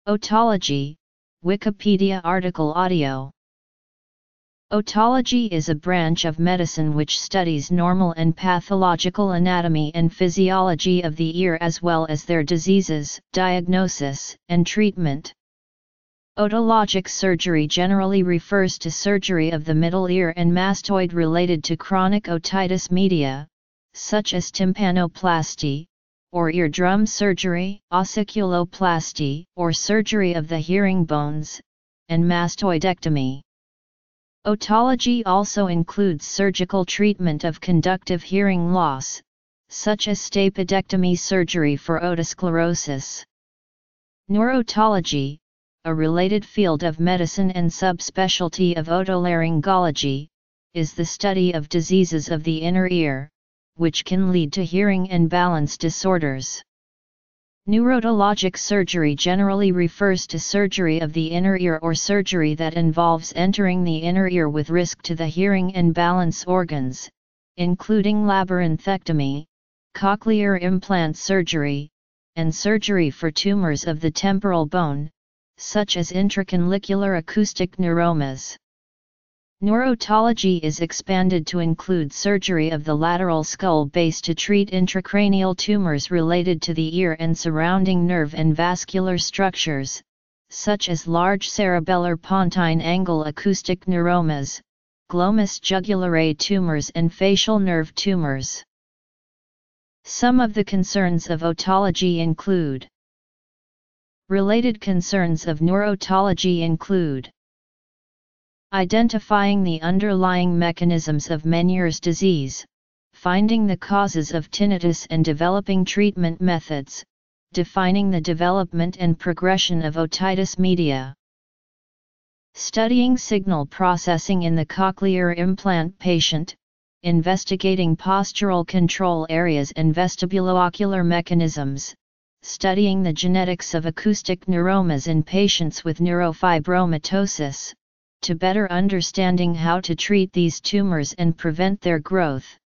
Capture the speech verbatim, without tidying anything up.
Otology, Wikipedia article audio. Otology is a branch of medicine which studies normal and pathological anatomy and physiology of the ear as well as their diseases, diagnosis, and treatment. Otologic surgery generally refers to surgery of the middle ear and mastoid related to chronic otitis media, such as tympanoplasty, or eardrum surgery, ossiculoplasty, or surgery of the hearing bones, and mastoidectomy. Otology also includes surgical treatment of conductive hearing loss, such as stapedectomy surgery for otosclerosis. Neurotology, a related field of medicine and subspecialty of otolaryngology, is the study of diseases of the inner ear, which can lead to hearing and balance disorders. Neurotologic surgery generally refers to surgery of the inner ear or surgery that involves entering the inner ear with risk to the hearing and balance organs, including labyrinthectomy, cochlear implant surgery, and surgery for tumors of the temporal bone, such as intracanalicular acoustic neuromas. Neurotology is expanded to include surgery of the lateral skull base to treat intracranial tumors related to the ear and surrounding nerve and vascular structures, such as large cerebellar pontine angle acoustic neuromas, glomus jugulare tumors and facial nerve tumors. Some of the concerns of otology include: related concerns of neurotology include identifying the underlying mechanisms of Meniere's disease, finding the causes of tinnitus and developing treatment methods, defining the development and progression of otitis media. Studying signal processing in the cochlear implant patient, investigating postural control areas and vestibuloocular mechanisms, studying the genetics of acoustic neuromas in patients with neurofibromatosis, to better understanding how to treat these tumors and prevent their growth.